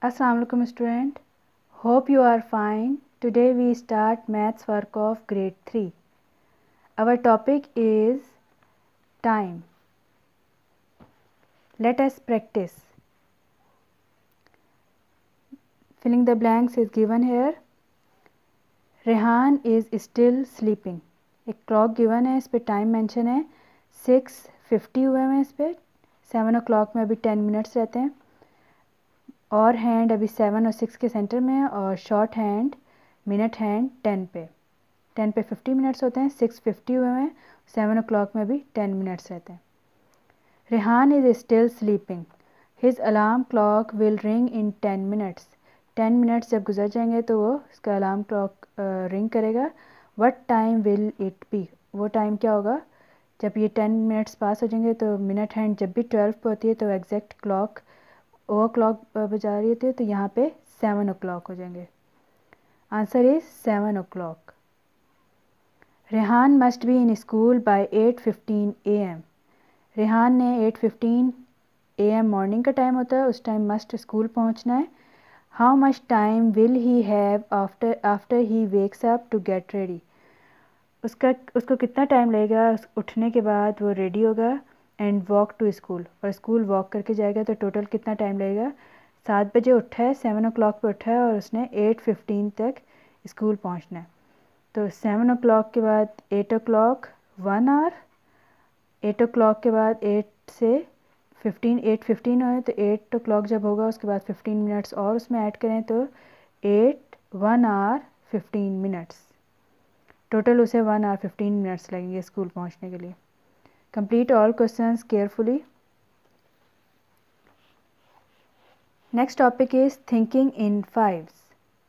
Assalamualaikum student. Hope you are fine. Today we start maths work of grade 3. Our topic is time. Let us practice. Filling the blanks is given here. Rehan is still sleeping. एक clock given है, इस पे time mention है 6:50 हुए हैं, इस पे 7 o'clock में अभी 10 minutes रहते हैं और हैंड अभी 7 और 6 के सेंटर में है और शॉर्ट हैंड मिनट हैंड 10 पे 50 मिनट्स होते हैं। 6:50 हुए हैं, 7 o'clock में भी 10 मिनट्स रहते हैं। Rehan is still sleeping. His alarm clock will ring in 10 minutes. 10 minutes जब गुजर जाएंगे तो वो उसका अलार्म क्लॉक रिंग करेगा। What time will it be? वो टाइम क्या होगा? जब ये 10 मिनट्स पास हो जाएंगे तो मिनट हैंड जब भी 12 पे होती है तो एग्जैक्ट क्लॉक ओवर क्लॉक बजा रही होती है, तो यहाँ पे 7 o'clock हो जाएंगे। Answer is 7 o'clock। Rehan must be in school by 8:15 AM। Rehan ने 8:15 AM मॉर्निंग का टाइम होता है, उस टाइम मस्ट स्कूल पहुँचना है। How much time will he have after he wakes up to get ready? उसको कितना टाइम लगेगा उठने के बाद वो रेडी होगा एंड वॉक टू स्कूल, और स्कूल वॉक करके जाएगा, तो टोटल कितना टाइम लगेगा? 7 बजे उठा है, 7 o'clock पे उठा है और उसने 8:15 तक स्कूल पहुंचना है। तो 7 o'clock के बाद 8 o'clock 1 hour, 8 o'clock के बाद 8 से 8:15 हो तो 8 o'clock जब होगा उसके बाद 15 मिनट्स और उसमें ऐड करें तो 1 hour 15 मिनट्स। टोटल उसे 1 hour 15 मिनट्स लगेंगे स्कूल पहुंचने के लिए। Complete all questions carefully. Next topic is thinking in fives.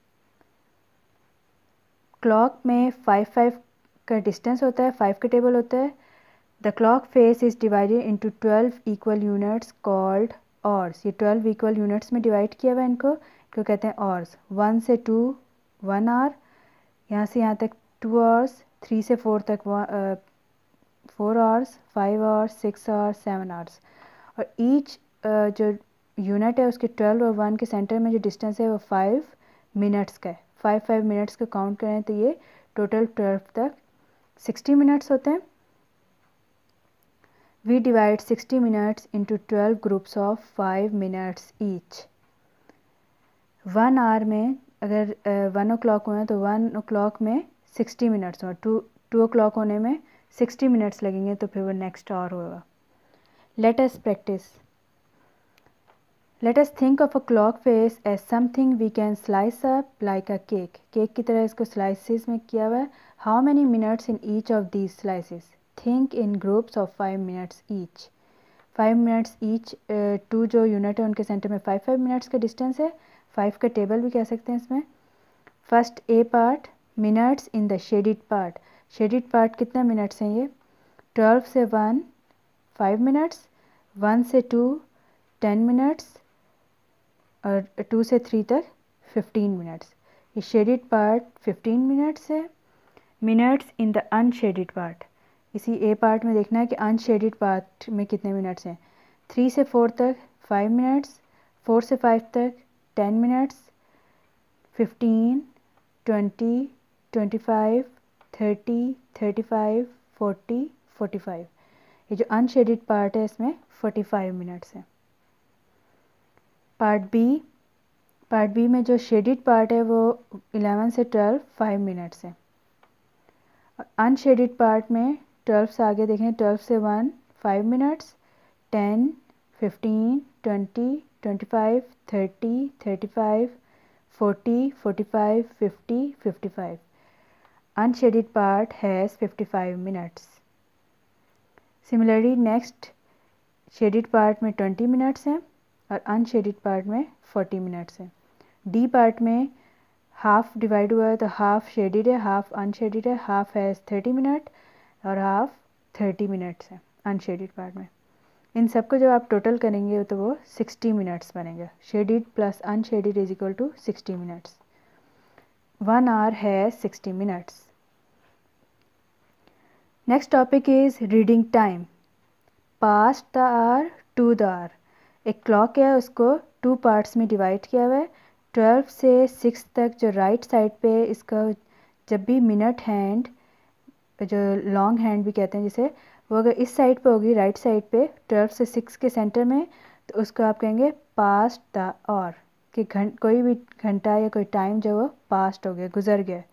Clock में 5 का डिस्टेंस होता है, 5 का टेबल होता है। The clock face is divided into 12 equal units called hours. ये 12 इक्वल यूनिट्स में डिवाइड किया हुआ है, इनको क्यों कहते हैं ऑर्स। 1 से 2 1 hour, यहाँ से यहाँ तक 2 hours, 3 से 4 तक 4 hours, 5 hours, 6 hours, 7 hours। और ईच जो यूनिट है उसके 12 और 1 के सेंटर में जो डिस्टेंस है वो 5 मिनट्स का है। 5 मिनट्स का काउंट करें तो ये टोटल 12 तक 60 मिनट्स होते हैं। We divide 60 minutes into 12 groups of 5 minutes each. 1 hour में अगर 1 o'clock हुए तो 1 o'clock में 60 मिनट्स हो, 2 o'clock होने में 60 मिनट्स लगेंगे, तो फिर वो नेक्स्ट आवर होगा। Let us practice. Let us think of a clock face as something we can slice up like a cake. Cake की तरह इसको slices में किया हुआ है। How many minutes in each of these slices? Think in groups of 5 minutes each. 5 minutes each, 2 जो unit है उनके सेंटर में 5 मिनट्स का डिस्टेंस है। 5 का टेबल भी कह सकते हैं इसमें। First A part, minutes in the shaded part. Shaded part कितना मिनट्स हैं ये? 12 से 1 5 मिनट्स, 1 से 2 10 मिनट्स और 2 से 3 तक 15 मिनट्स। ये शेडिड पार्ट 15 मिनट्स है। Minutes in the unshaded part, इसी ए पार्ट में देखना है कि अनशेडिड पार्ट में कितने मिनट्स हैं। 3 से 4 तक 5 मिनट्स, 4 से 5 तक 10 मिनट्स, 15 20 25 30 35 40 45। ये जो अनशेडिड पार्ट है इसमें 45 मिनट्स है। पार्ट बी में जो शेडिड पार्ट है वो 11 से 12 5 मिनट्स है। और अनशेडिड पार्ट में 12 से आगे देखें, 12 से 1 5 minutes, 10 15 20 25 30 35 40 45 50 55। Unshaded part has 55 minutes. Similarly next shaded part में 20 मिनट्स हैं और अनशेडिड पार्ट में 40 मिनट्स हैं। डी पार्ट में हाफ डिवाइड हुआ है तो हाफ शेडिड है, हाफ अनशेडिड है। हाफ हैज़ 30 मिनट और हाफ 30 मिनट्स है अनशेडिड पार्ट में। इन सबको जब आप टोटल करेंगे तो वो 60 मिनट्स बनेगा। Shaded plus unshaded is equal to 60 minutes. 1 hour has 60 minutes. Next topic is reading time. Past the hour to the hour. एक क्लॉक है उसको 2 पार्ट्स में डिवाइड किया हुआ है। 12 से 6 तक जो राइट साइड पे इसका जब भी मिनट हैंड, जो लॉन्ग हैंड भी कहते हैं जिसे, वो अगर इस साइड पे होगी राइट साइड पे 12 से 6 के सेंटर में, तो उसको आप कहेंगे पास्ट द आवर, कि कोई भी घंटा या कोई टाइम जो वो पास्ट हो गया, गुजर गया।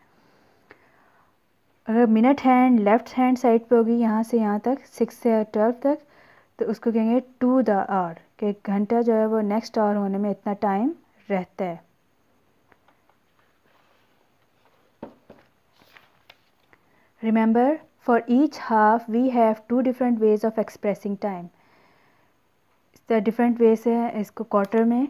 अगर minute hand left hand side पे होगी यहाँ से यहाँ तक 6 से 12 तक, तो उसको कहेंगे टू द आवर, कि घंटा जो है वो नेक्स्ट आवर होने में इतना टाइम रहता है। Remember, for each half we have 2 different ways of expressing time. इस डिफरेंट वेज है इसको क्वार्टर में,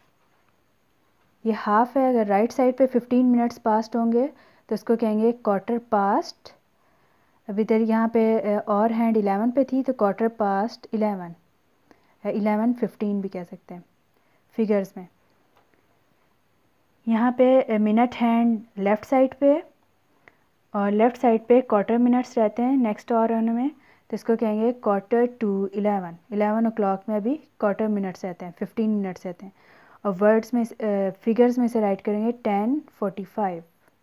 ये हाफ है, अगर राइट साइड पे 15 मिनट्स पास्ट होंगे तो उसको कहेंगे क्वार्टर पास्ट। अब इधर यहाँ पे और हैंड 11 पे थी तो क्वार्टर पास्ट 11, 11:15 भी कह सकते हैं फिगर्स में। यहाँ पे मिनट हैंड लेफ़्ट साइड पे और लेफ़्ट साइड पे क्वार्टर मिनट्स रहते हैं नेक्स्ट आवर होने में, तो इसको कहेंगे क्वार्टर टू 11, 11 ओ क्लॉक में अभी क्वार्टर मिनट्स रहते हैं, 15 मिनट्स रहते हैं। और वर्ड्स में फिगर्स में से राइट करेंगे 10:45।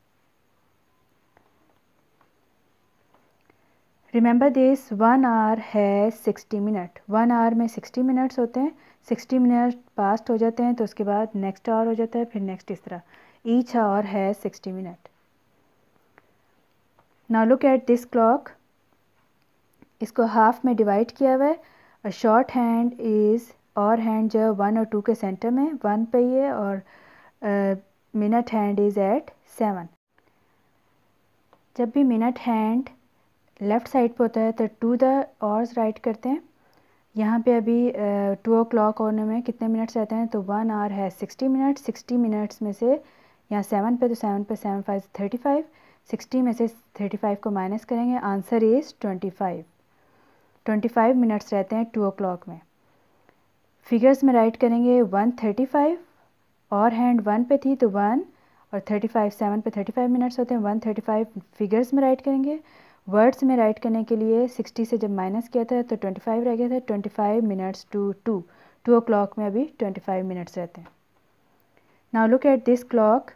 रिमेंबर दिस, 1 आवर है 60 मिनट, 1 आवर में 60 मिनट्स होते हैं, 60 मिनट पास्ट हो जाते हैं तो उसके बाद नेक्स्ट आवर हो जाता है, फिर नेक्स्ट इस तरह, ईच आवर है 60 minute. Now look at this clock, इसको हाफ में डिवाइड किया हुआ है। A short hand is, hour hand जो 1 और 2 के सेंटर में 1 पे ही है, और मिनट हैंड इज़ एट 7। जब भी मिनट हैंड लेफ़्ट साइड पे होता है तो टू द आवर्स राइट करते हैं। यहाँ पे अभी 2 o'clock होने में कितने मिनट्स रहते हैं, तो 1 आवर है 60 मिनट, 60 मिनट्स में से यहाँ 7 पे, तो 7 पे 7 5 35, 60 में से 35 को माइनस करेंगे, आंसर इज़ 25। 25 मिनट्स रहते हैं 2 o'clock में। फिगर्स में राइट करेंगे 1:35, और हैंड 1 पे थी तो 1 और 35, 7 पे 35 मिनट्स होते हैं, 1:35 फिगर्स में राइट करेंगे। वर्ड्स में राइट करने के लिए 60 से जब माइनस किया था तो 25 रह गया था, 25 मिनट्स टू 2 o'clock में अभी 25 मिनट्स रहते हैं। Now look at this clock,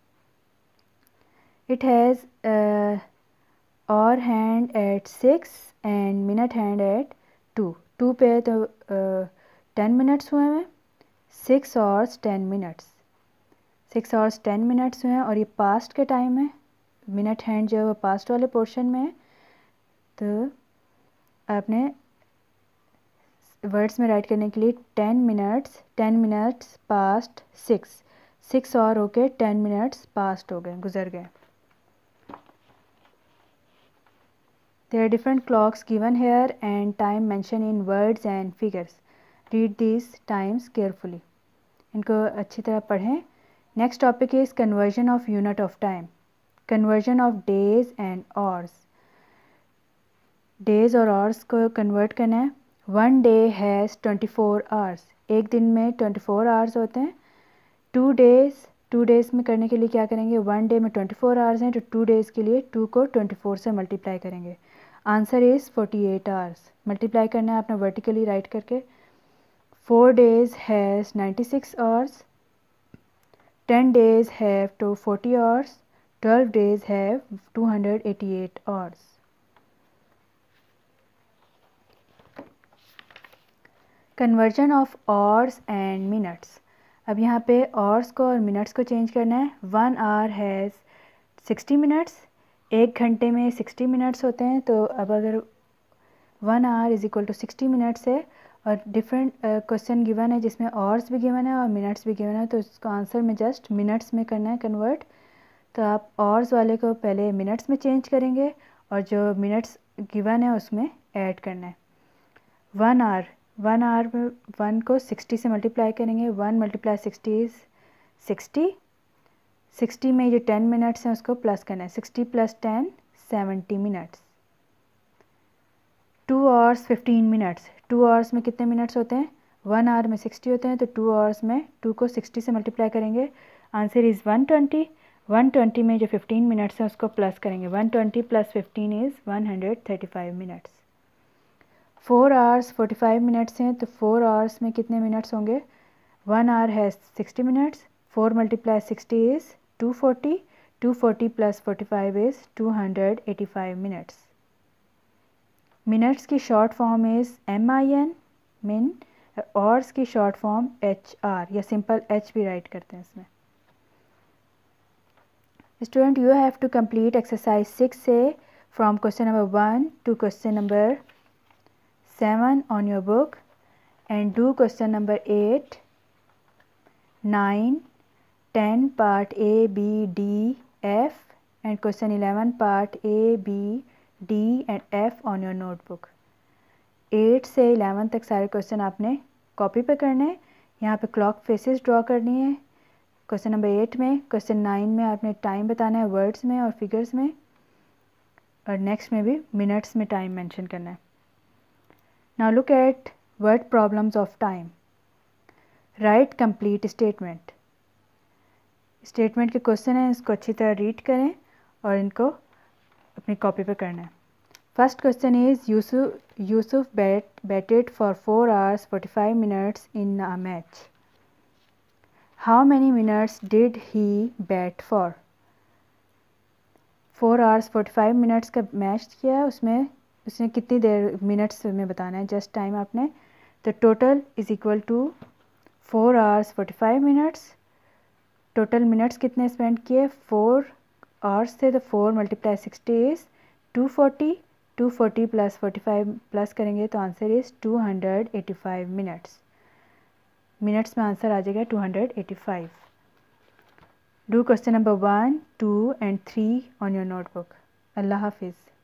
it has hour hand at 6 and minute hand at 2 पे तो 10 मिनट्स हुए हैं, 6 hours 10 मिनट्स, 6 hours 10 मिनट्स हुए हैं, और ये पास्ट के टाइम है, मिनट हैंड जो है वो पास्ट वाले पोर्शन में है। तो आपने वर्ड्स में राइट करने के लिए 10 मिनट्स पास्ट 6 और होके 10 मिनट्स पास्ट हो गए, गुजर गए। There are different clocks given here and time mentioned in words and figures. Read these times carefully. इनको अच्छी तरह पढ़ें। Next topic is conversion of unit of time. Conversion of days and hours. Days और hours को convert करना है। One day has 24 hours. एक दिन में 24 hours होते हैं। 2 days में करने के लिए क्या करेंगे, 1 day में 24 hours हैं तो 2 days के लिए 2 को 24 से मल्टीप्लाई करेंगे, आंसर इज़ 48 hours। मल्टीप्लाई करना है आपने वर्टिकली राइट करके। 4 days has 96 hours, 10 days have to 40 hours, 12 days have 288 hours। Conversion of hours and minutes. अब यहाँ पे आवर्स को और मिनट्स को चेंज करना है। 1 hour हैज़ 60 मिनट्स, एक घंटे में 60 मिनट्स होते हैं, तो अब अगर 1 hour is equal to 60 minutes है और डिफरेंट क्वेश्चन गिवन है जिसमें आवर्स भी गिवन है और मिनट्स भी गिवन है, तो उसको आंसर में जस्ट मिनट्स में करना है कन्वर्ट। तो आप आवर्स वाले को पहले मिनट्स में चेंज करेंगे और जो मिनट्स गिवन है उसमें ऐड करना है। 1 hour में 1 को 60 से मल्टीप्लाई करेंगे, 1 × 60 इज़ 60, 60 में जो 10 मिनट्स हैं उसको प्लस करना है, 60 + 10 70 मिनट्स। 2 hours 15 मिनट्स, 2 hours में कितने मिनट्स होते हैं, 1 hour में 60 होते हैं, तो 2 hours में 2 को 60 से मल्टीप्लाई करेंगे, आंसर इज़ 120। 120 में जो 15 मिनट्स हैं उसको प्लस करेंगे, 120 + 15 इज़ 135 मिनट्स। 4 hours 45 मिनट्स हैं, तो 4 hours में कितने मिनट्स होंगे? 1 hour has 60 minutes, 4 multiplied 60 is 240, 240 plus 45 is 285 minutes. Minutes की short form is MIN min, hours की शॉर्ट फॉर्म HR या सिंपल H भी राइट करते हैं इसमें. Student, you have to complete exercise 6A from question number 1 to question number 7 on your book and do question number 8, 9, 10 part A, B, D, F and question 11 part A, B, D and F on your notebook. 8 से 11 तक सारे question आपने copy पे करने हैं. यहाँ पे clock faces draw करनी है. क्वेश्चन नंबर 8 में, क्वेश्चन 9 में आपने टाइम बताना है वर्ड्स में और फिगर्स में, और नेक्स्ट में भी मिनट्स में टाइम मेंशन करना है. Now look at word problems of time. Write complete statement. Statement के क्वेश्चन हैं, इसको अच्छी तरह रीड करें और इनको अपनी कॉपी पे करना है. First question is Yusuf batted for 4 hours 45 minutes in a match. How many minutes did he bat for? 4 hours 45 minutes का मैच किया है, उसमें उसने कितनी देर मिनट्स में बताना है. जस्ट टाइम आपने, तो total is equal to 4 hours 45 minutes. Total minutes कितने स्पेंड किए? 4 hours थे, तो 4 multiplied 60 इज़ 240. 240 प्लस 45 प्लस करेंगे तो आंसर इज़ 285 मिनट्स. मिनट्स में आंसर आ जाएगा 285. Do question number 1, 2 and 3 on your notebook. अल्लाह हाफिज़.